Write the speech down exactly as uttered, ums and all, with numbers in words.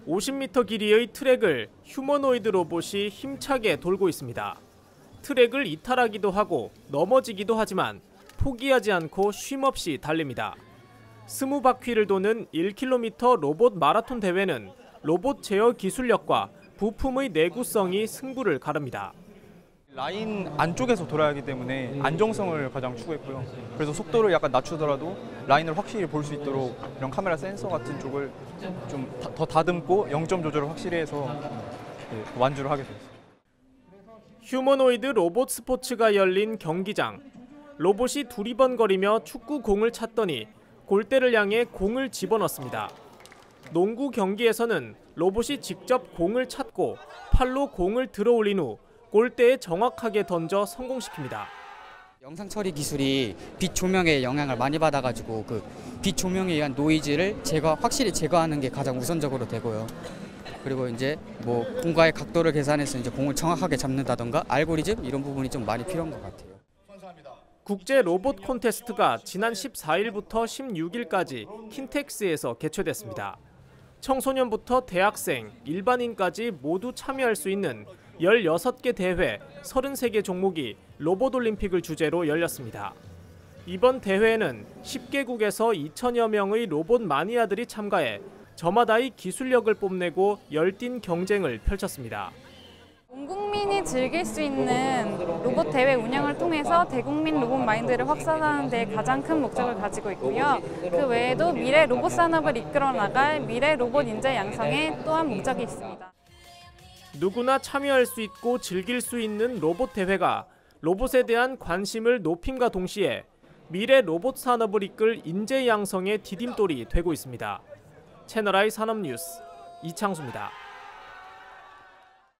오십 미터 길이의 트랙을 휴머노이드 로봇이 힘차게 돌고 있습니다. 트랙을 이탈하기도 하고 넘어지기도 하지만 포기하지 않고 쉼없이 달립니다. 이십 바퀴를 도는 일 킬로미터 로봇 마라톤 대회는 로봇 제어 기술력과 부품의 내구성이 승부를 가릅니다. 라인 안쪽에서 돌아야 하기 때문에 안정성을 가장 추구했고요. 그래서 속도를 약간 낮추더라도 라인을 확실히 볼 수 있도록 이런 카메라 센서 같은 쪽을 좀 더 다듬고 영점 조절을 확실히 해서 완주를 하게 됐어요. 휴머노이드 로봇 스포츠가 열린 경기장. 로봇이 두리번거리며 축구공을 찾더니 골대를 향해 공을 집어넣습니다. 농구 경기에서는 로봇이 직접 공을 찾고 팔로 공을 들어올린 후 골대에 정확하게 던져 성공시킵니다. 영상 처리 기술이 빛 조명의 영향을 많이 받아가지고 그 빛 조명에 의한 노이즈를 제거 확실히 제거하는 게 가장 우선적으로 되고요. 그리고 이제 뭐 공과의 각도를 계산해서 이제 공을 정확하게 잡는다던가 알고리즘 이런 부분이 좀 많이 필요한 것 같아요. 국제 로봇 콘테스트가 지난 십사일부터 십육일까지 킨텍스에서 개최됐습니다. 청소년부터 대학생, 일반인까지 모두 참여할 수 있는 열여섯 개 대회, 서른세 개 종목이 로봇 올림픽을 주제로 열렸습니다. 이번 대회에는 십 개국에서 이천여 명의 로봇 마니아들이 참가해 저마다의 기술력을 뽐내고 열띤 경쟁을 펼쳤습니다. 온 국민이 즐길 수 있는 로봇 대회 운영을 통해서 대국민 로봇 마인드를 확산하는 데 가장 큰 목적을 가지고 있고요. 그 외에도 미래 로봇 산업을 이끌어 나갈 미래 로봇 인재 양성에 또한 목적이 있습니다. 누구나 참여할 수 있고 즐길 수 있는 로봇 대회가 로봇에 대한 관심을 높임과 동시에 미래 로봇 산업을 이끌 인재 양성의 디딤돌이 되고 있습니다. 채널아이 산업뉴스 이창수입니다.